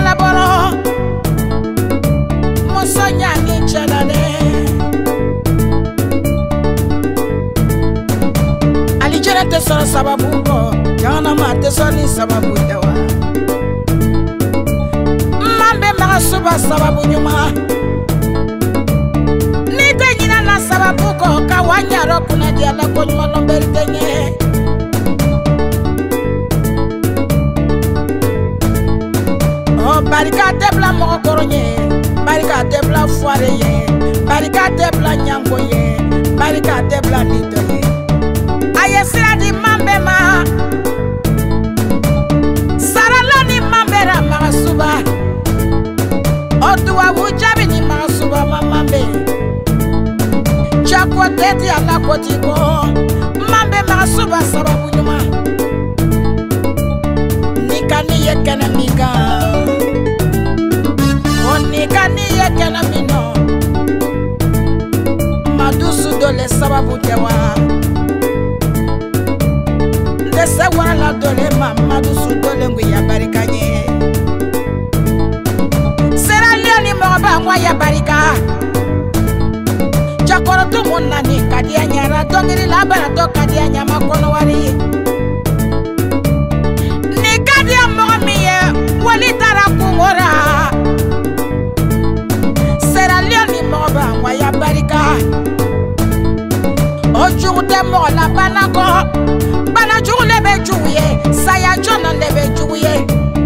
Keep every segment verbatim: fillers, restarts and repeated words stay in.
la boro musonya ni chalane alijana te solo sababu ko jana ma te solo sababu dewa mambe masuba sababu nyuma ni ganyina na sababu ko kawanya ro kuna dia la ko nyuma lomberi tenye barika tebla mo koronye barika tebla foire ye barika tebla nyango ye barika tebla nito ye ayesira di mambe ma sarala ni mambera masuba otuwa wujabi ni masuba mambe chakwa teti ala kotiko mambe masuba sababu nyuma nikani yekena mika Nikani yekena mino madusu dole sababu tewa ndese wala dole ma madusu dole ngwi ya barikanye sera liani mba ngwa ya barika chakoro tumuna ni kadia nyara dongiri labara to kadia nyama kono wari ni kadia momiye wali tara kungora ya barika ojour de mort la banako bana jour lebe jouye saya jona lebe jouye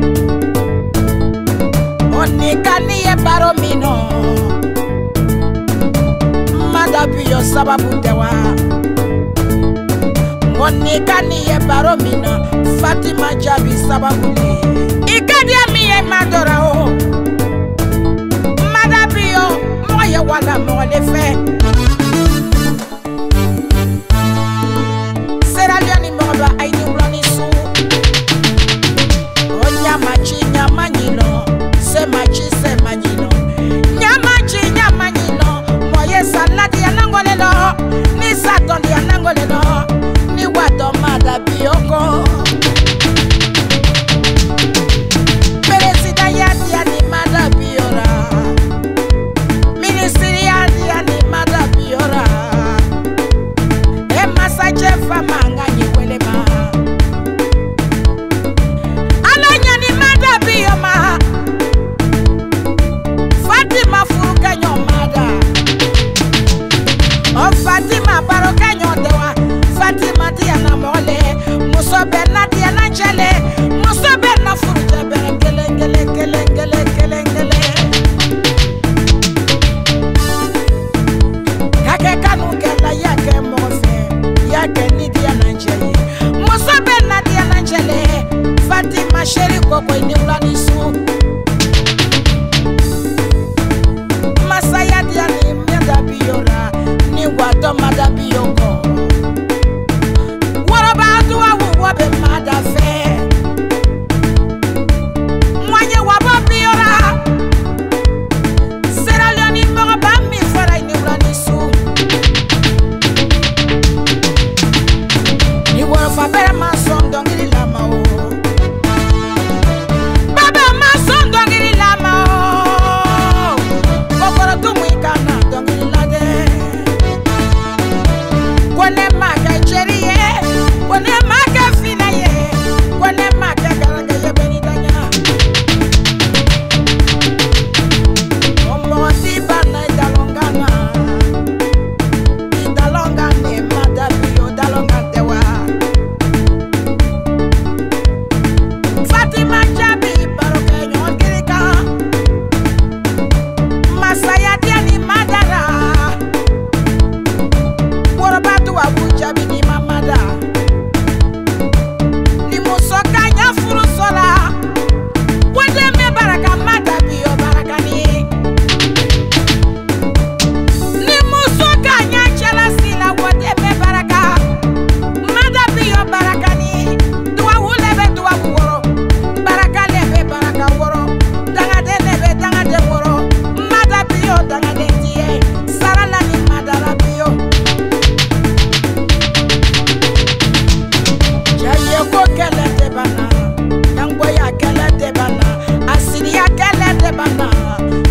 onikani ye baromino madabio sababu dewa onikani ye baromino Fatima Jabi sababu le ikadia mi ye madora o madabio wala mo le fait sera liani moba ai ni ulani su onya machi nyama nyino se machi se manyino nyama chi nyama nyino moye saladi anangolelo ni satondi anangolelo ni wato mada bioko President ya dia ni mada biora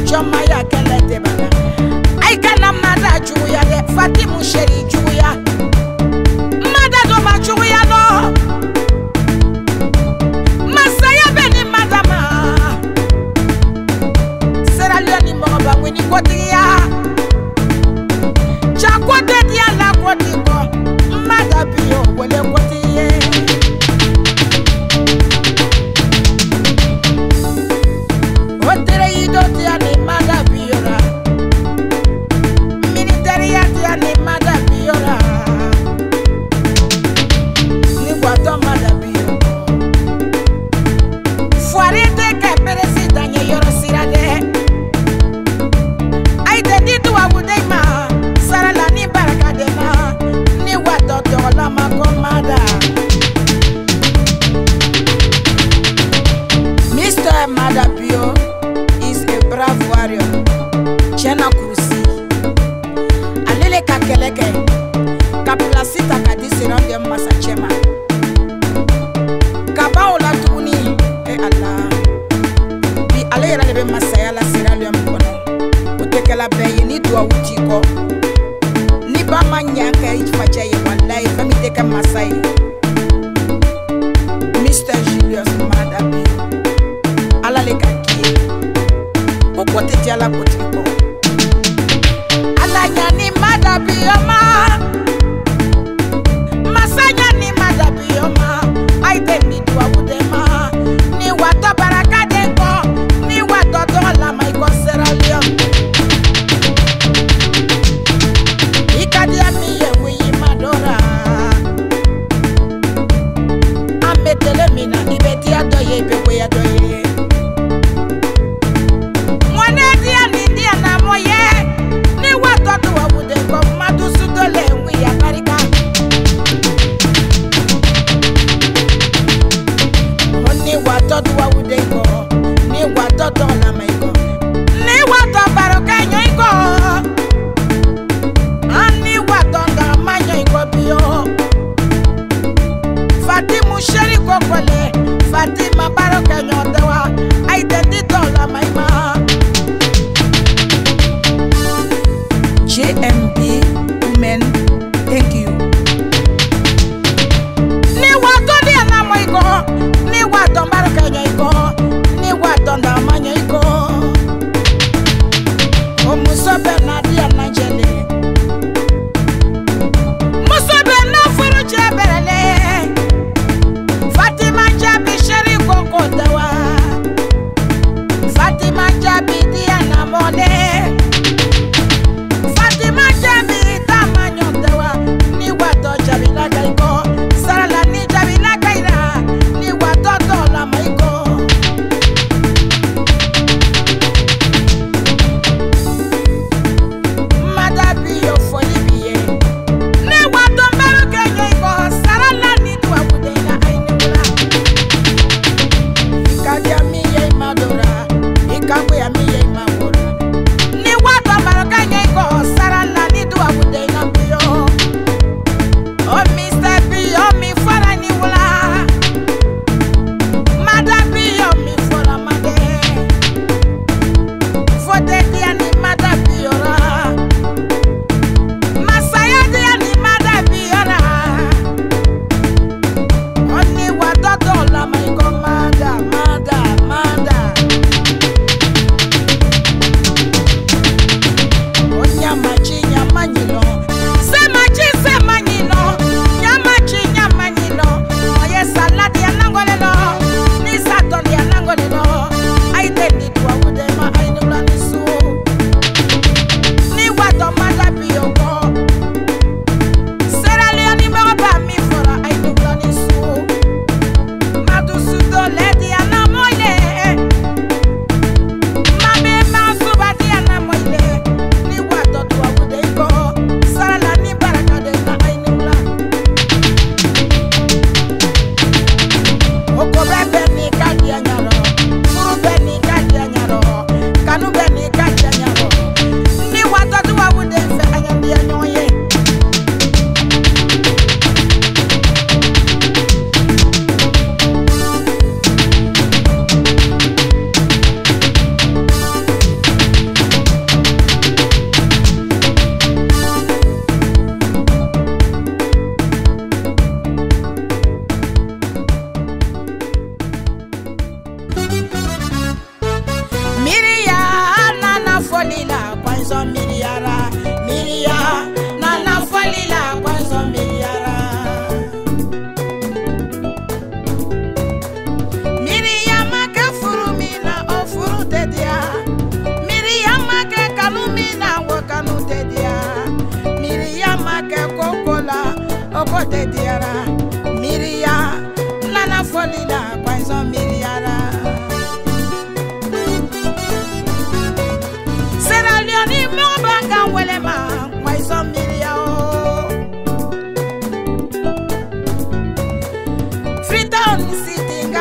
choma ya kele te bana ai kana mada juya de Fatimu sheri juya mada do ma juya no masaya beni madama sera leni mo ba wini kotiya chakwa de dia la kotiko mada bio wele kotiye Mister Julius Madabi ala le kaki popote diala kotiko ala nyani Madabi oma masanya ni Madabi oma aite ni tuwa udema ni wato baraka dengo ni wato dola maiko Sierra Leone ikadi ami yewi madora telemina ibeti adoye ibewe adoye mwane dia ni dia na moye ni watoto wa bude ko madusu dole wi ya barika oni watoto wa bude ko ni watoto na maiko ni watoto baroka nyoiko ani watoto manyo iko bio Fatimu sheri kokole Fatima baroka nyotewa aitendi dola maima J M B women thank you ni wato dia na moiko ni wato baroka nyoiko ni wato ndama nyoiko o musobe na dia na jele musobe na furu cheberele Fatima Jabi sheri koko dawa Fatima Jabi dia na mole Fatima Jabi tamanyo dawa ni wato Jabi la gaiko Sarala ni Jabi la gaira ni wato dola maiko Madabi yo foli biye ni wato mbaro kenyo iko Sarala ni tuwa budena Ikadia miye imadora, ikangwe ya miye imabora. Ni watu baroka nyeko, sarala ni duwa bude na biyo. Oh Mister Biyo mi fora ni wula. Mada Biyo mi fora made. Fote dia ni Mada Biyo ra. Masaya dia ni Mada Biyo ra. Oni watoto la maiko Mada, Mada, Mada. Onyamachi nyamanyilo, semachi semanyilo, nyamachi nyamanyilo. Oye saladi ya nangolelo, ni satoli ya nangolelo. Aite ni tuwa udema, aini ula nisu. Ni wato Mada Biyo ko. Sierra Leone mba mi fora, aini ula nisu. Madusu dole dia na moile Mabe masuba dia na moile Ni wato tuwa bude iko Sarala ni baraka de na ainimla Oko bebe ni kadi anyaro Furu be ni kadi anyaro Kanu be ni kadi anyaro Ni wato tuwa bude fe anyandi anyoye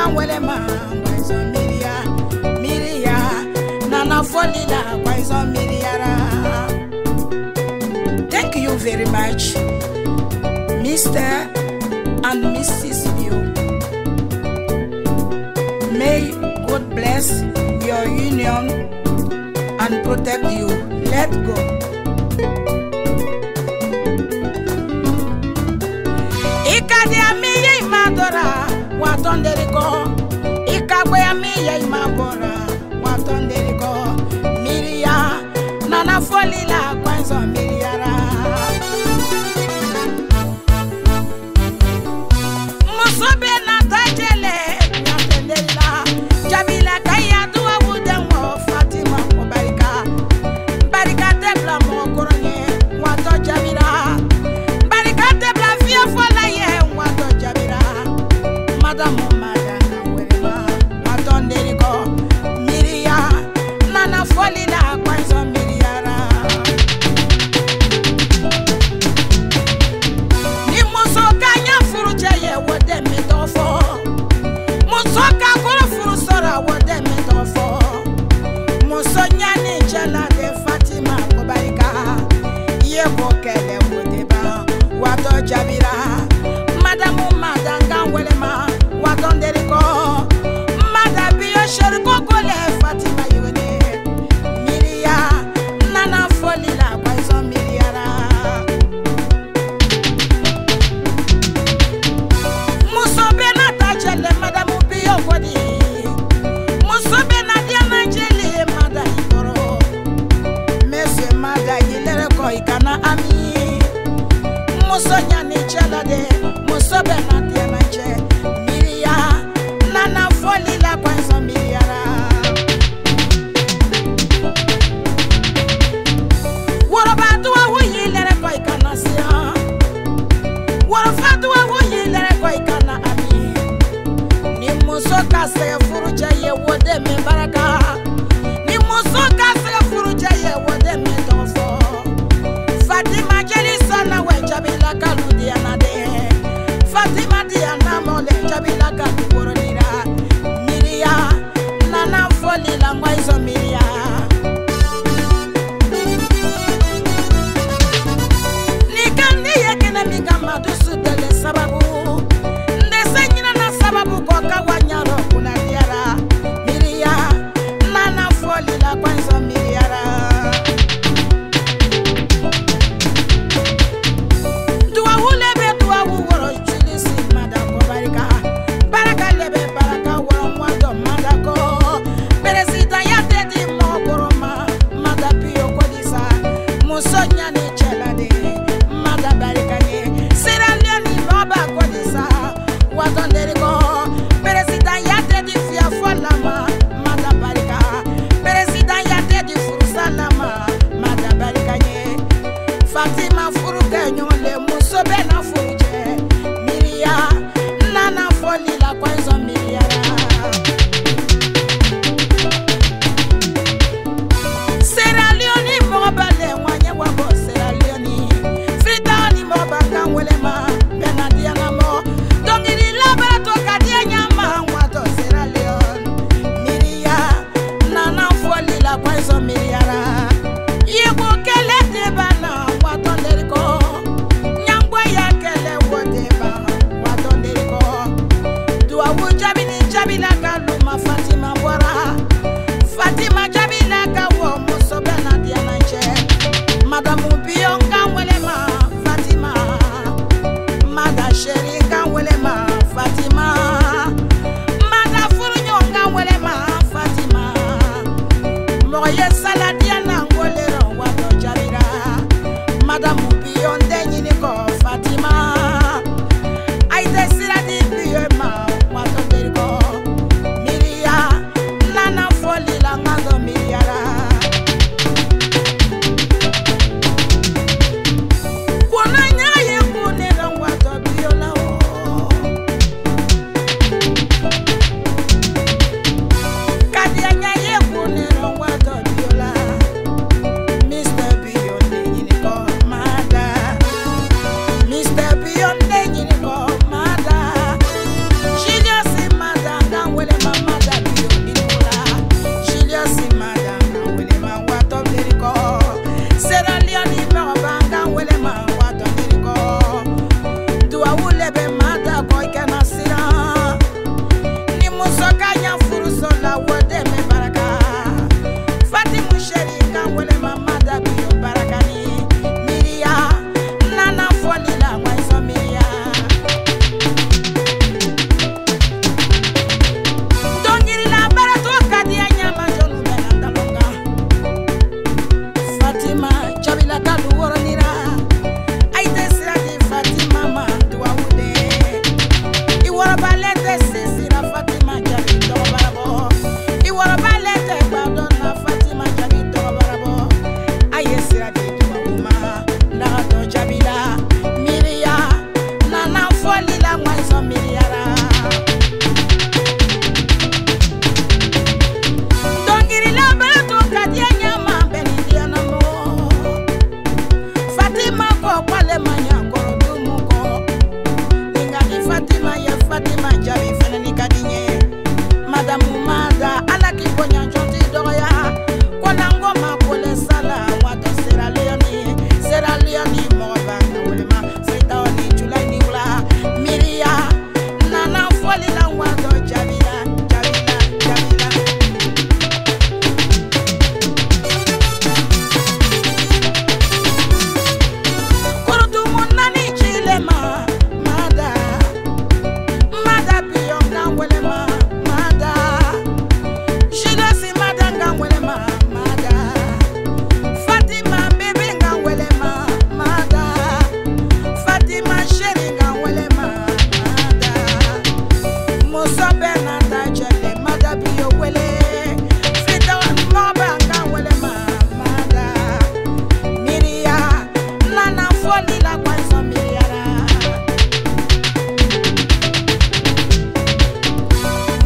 wele ma kwaizo miria miria nana folila kwaizo miriara. Thank you very much, Mister and Missus Liu. May God bless your union and protect you. Let go. Ikadi amiye imadora watonderiko. Ikagwe amiye imabora watonderiko. Miria nana folila kwanzo miriara. Musobe na tajele natenderila. Jamila kaya duwa wudengo Fatima Mubarika. Barika tebla mokoronye wato Jamila. Barika tebla via fola ye wato Jamila. Madame Madame Werema wato nderiko. Miria nana folila kwanzo miriara.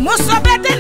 musobete